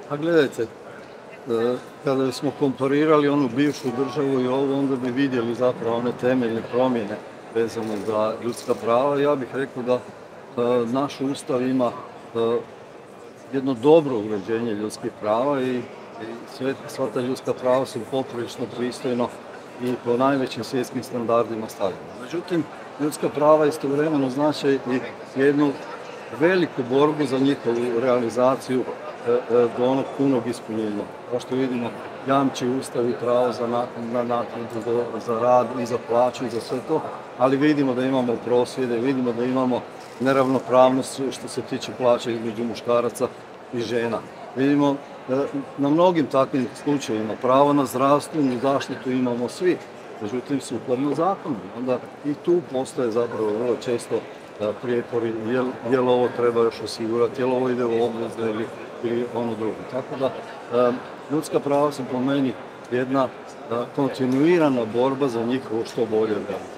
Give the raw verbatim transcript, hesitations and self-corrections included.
A gledajte, e, kada smo komparirali onu bivšu državu i ovu, onda bi vidjeli zapravo one temeljne promjene vezano za ljudska prava. Ja bih rekao da e, naš Ustav ima e, jedno dobro uređenje ljudskih prava i, i sve, sva ta ljudska prava su poprilično pristojno i po najvećim svjetskim standardima stavljena. Međutim, ljudska prava istovremeno znače i jednu veliku borbu za njihovu realizaciju e, e, do onog punog ispunjenja. Kao što vidimo, jamči Ustav i pravo za naknadu, na naknadu za, za rad i za plaću i za sve to, ali vidimo da imamo prosvjede, vidimo da imamo neravnopravnost što se tiče plaća između muškaraca i žena. Vidimo e, na mnogim takvim slučajevima pravo na zdravstvenu zaštitu imamo svi, međutim sukladno zakonu. Onda i tu postoje zapravo vrlo često e, prijepori, jel, jel ovo treba još osigurati, jel ovo ide u obvezne ili, ili ono drugo. Tako da e, ljudska prava su po meni jedna e, kontinuirana borba za njihovo što bolje realizaciju.